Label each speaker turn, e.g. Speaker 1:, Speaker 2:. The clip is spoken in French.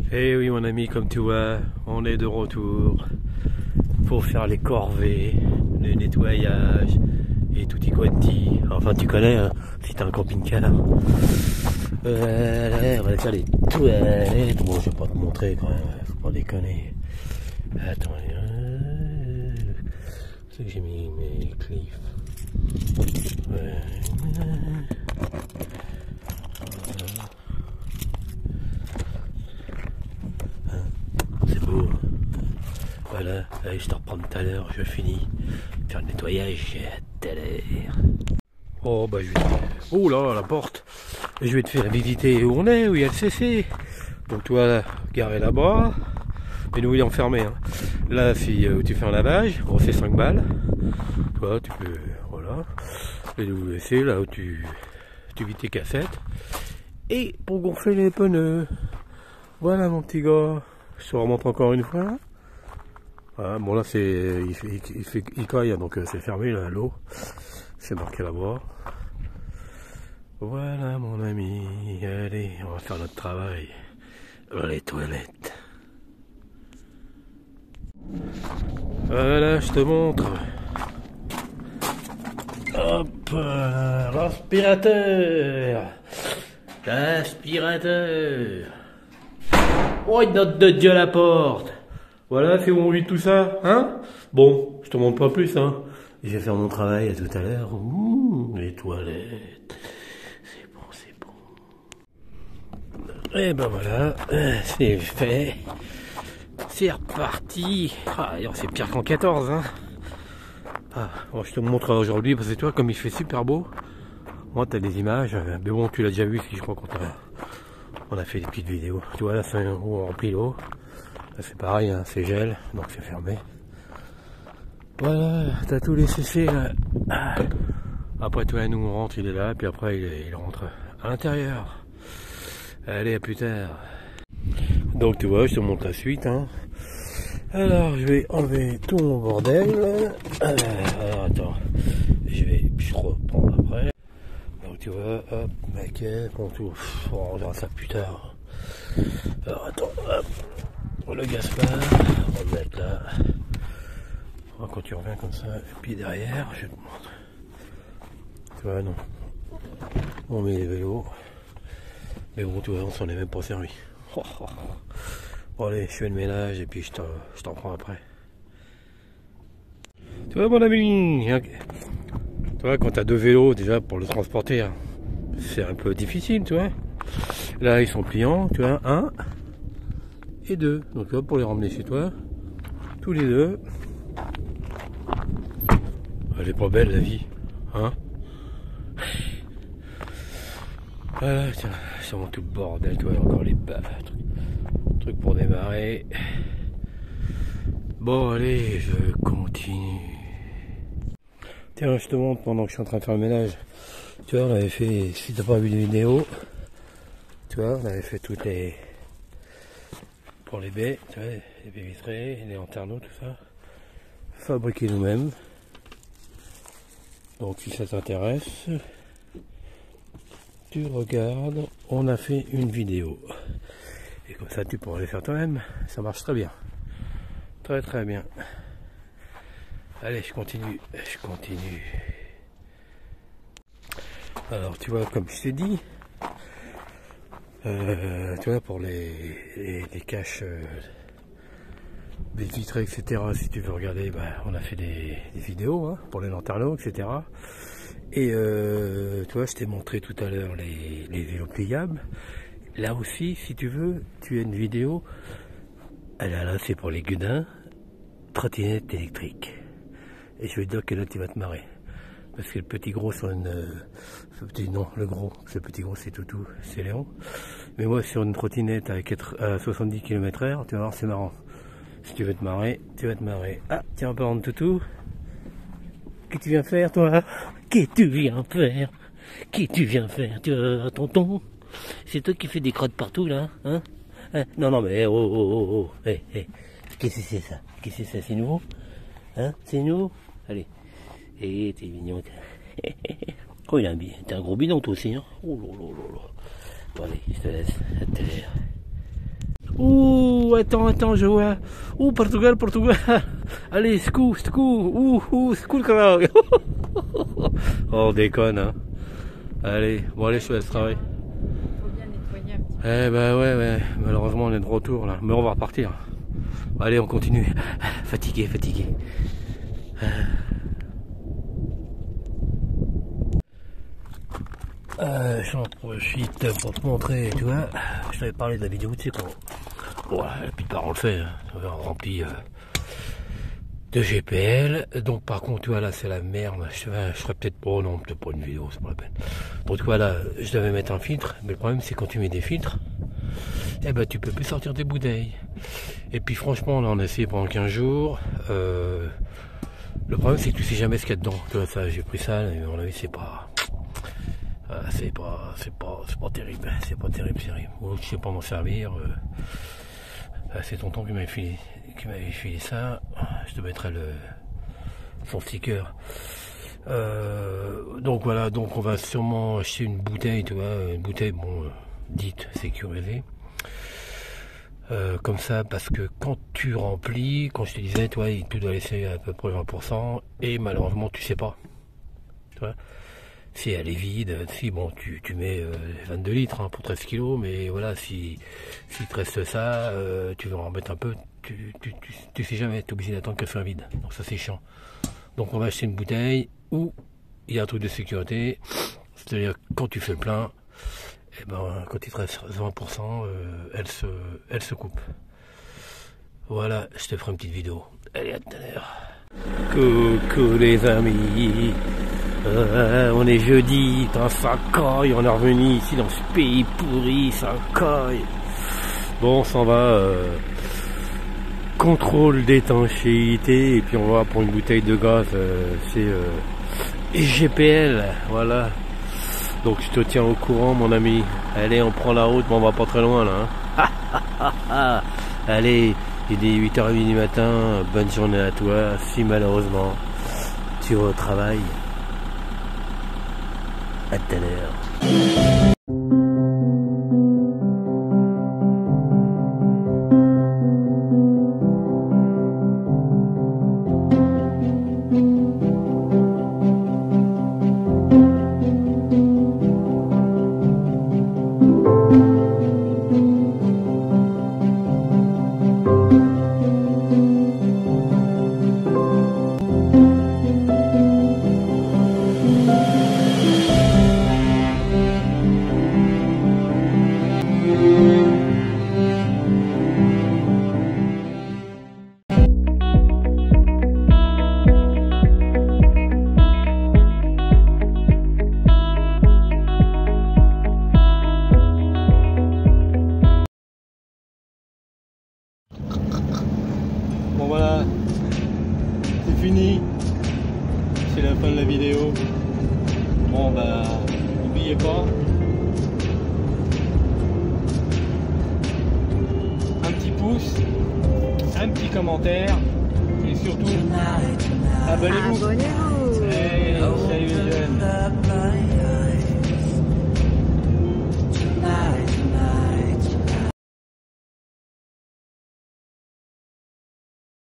Speaker 1: Eh oui mon ami, comme tu vois, on est de retour pour faire les corvées, le nettoyage et tutti quanti. Enfin tu connais, hein, si t'as un camping-car. On va faire les toilettes. Bon, je vais pas te montrer quand même, faut pas déconner. Attends, c'est que j'ai mis mes clips. C'est beau. Voilà, allez, je te reprends tout à l'heure, je finis. Faire le nettoyage tout à l'heure. Oh bah je vais te... Oh là, la porte. Je vais te faire visiter où on est, où il y a le CC. Donc toi, là, garé là-bas. Et nous il est enfermé. Hein. Là, si où tu fais un lavage, on fait 5 balles. Toi, tu peux... Voilà. Et le WC, là où tu vides tes cassettes. Et pour gonfler les pneus. Voilà mon petit gars. Je te remonte encore une fois. Voilà, bon là c'est il caille, donc c'est fermé là, l'eau. C'est marqué là-bas. Voilà mon ami. Allez, on va faire notre travail. Les toilettes. Voilà, je te montre. Hop, l'aspirateur. L'aspirateur. Oh, une note de Dieu à la porte. Voilà, c'est où on vit tout ça, hein? Bon, je te montre pas plus, hein. Je vais faire mon travail à tout à l'heure. Les toilettes. C'est bon, c'est bon. Et ben voilà, c'est fait. C'est reparti. Ah, d'ailleurs, c'est pire qu'en 14, hein. Ah, bon, je te montre aujourd'hui parce que toi, comme il fait super beau, moi, t'as des images. Mais bon, tu l'as déjà vu, si je crois qu'on a fait des petites vidéos. Tu vois, là, c'est un où on remplit l'eau. C'est pareil, hein, c'est gel, donc c'est fermé. Voilà, t'as tous les CC là. Après toi, nous on rentre, il est là, puis après il rentre à l'intérieur. Allez, à plus tard. Donc tu vois, je te montre la suite. Hein. Alors, je vais enlever tout mon bordel. Alors attends, je reprends après. Donc tu vois, hop, maquette, on tout. On verra ça plus tard. Alors attends, hop. Le Gaspard, on va le mettre là. Quand tu reviens comme ça, et puis derrière, je te montre. Tu vois, non. On met les vélos. Mais bon, tu vois, on s'en est même pas servi. Bon, allez, je fais le ménage et puis je t'en prends après. Tu vois, mon ami, tu vois, quand tu as 2 vélos, déjà, pour le transporter, hein, c'est un peu difficile, tu vois. Là, ils sont pliants, tu vois, 1 et 2. Donc là, pour les ramener chez toi, tous les 2. Elle est pas belle la vie, hein. Voilà, tiens, c'est vraiment tout le bordel, tu vois, encore les trucs pour démarrer. Bon, allez, je continue. Tiens, je te montre pendant que je suis en train de faire le ménage. Tu vois, on avait fait, si t'as pas vu les vidéos, tu vois, on avait fait toutes les... Pour les baies, tu vois, les baies vitrées, les lanterneaux, tout ça. Fabriqués nous-mêmes. Donc si ça t'intéresse, tu regardes, on a fait une vidéo. Et comme ça tu pourras les faire toi-même, ça marche très bien. Très très bien. Allez, je continue. Alors tu vois, comme je t'ai dit, tu vois, pour les caches des vitrées, etc. Si tu veux regarder, bah, on a fait des vidéos hein, pour les lanterneaux, etc. Et tu vois, je t'ai montré tout à l'heure les vélos pliables. Là aussi, si tu veux, tu as une vidéo. Là, c'est pour les gudins, trottinette électrique. Et je vais te dire que là, tu vas te marrer. Parce que le petit gros sur une... non, le gros, ce petit gros c'est Toutou, c'est Léon. Mais moi sur une trottinette à 70 km/h, tu vas voir c'est marrant. Si tu veux te marrer, tu vas te marrer. Ah, tiens, en parlant de Toutou, qu'est-ce que tu viens faire toi? Qu'est-ce que tu viens faire? Tu vois, tonton? C'est toi qui fais des crottes partout là, hein? Non, mais oh. Qu'est-ce que c'est ça? C'est nouveau? Hein? C'est nouveau? Allez. Et t'es mignon. Oh, t'as un gros bidon toi aussi, hein? Oh là. Bon allez, je te laisse. À tout à l'heure. Ouh, attends, je vois. Ouh, Portugal. Allez, secou. Ouh, le crâne. Oh, on déconne, hein. Allez, bon, allez, je te laisse travailler.
Speaker 2: Faut bien nettoyer un petit peu.
Speaker 1: Eh ben ouais, malheureusement, on est de retour, là. Mais on va repartir. Allez, on continue. Fatigué. J'en profite pour te montrer, tu vois. Je t'avais parlé de la vidéo, tu sais quoi. Ouais, et puis on le fait, hein. On remplit de GPL. Donc par contre, tu vois, là c'est la merde. Je ferais peut-être peut-être pas une vidéo, c'est pas la peine. Donc voilà, je devais mettre un filtre, mais le problème c'est quand tu mets des filtres, eh ben tu peux plus sortir des bouteilles. Et puis franchement, là on a essayé pendant 15 jours. Le problème c'est que tu sais jamais ce qu'il y a dedans. Tu vois, ça, j'ai pris ça, et à mon avis c'est pas terrible, sérieux. Ou je sais pas m'en servir. C'est tonton qui m'avait filé ça. Je te mettrai son sticker. Donc voilà, donc on va sûrement acheter une bouteille, tu vois, une bouteille dite sécurisée. Comme ça, parce que quand tu remplis, quand je te disais, toi, tu dois laisser à peu près 20%, et malheureusement tu sais pas. Tu vois, si elle est vide, si bon tu mets 22 litres hein, pour 13 kilos, mais voilà, si te reste ça, tu veux en mettre un peu, tu sais jamais, tu es obligé d'attendre qu'elle soit vide. Donc ça c'est chiant. Donc on va acheter une bouteille où il y a un truc de sécurité, c'est-à-dire quand tu fais le plein, et ben quand il te reste 20%, elle se coupe. Voilà, je te ferai une petite vidéo. Allez, à tout à l'heure. Coucou les amis. On est jeudi, ça caille, on est revenu ici dans ce pays pourri, ça caille. Bon, on s'en va, contrôle d'étanchéité, et puis on va pour une bouteille de gaz, c'est GPL, voilà. Donc je te tiens au courant mon ami. Allez, on prend la route, mais on va pas très loin là. Hein. Allez, il est 8h30 du matin, bonne journée à toi, si malheureusement tu vas au travail. À tout à l'heure. Bon voilà, c'est fini, c'est la fin de la vidéo. Bon bah, n'oubliez pas, un petit pouce, un petit commentaire, et surtout, abonnez-vous. Hey, salut les jeunes.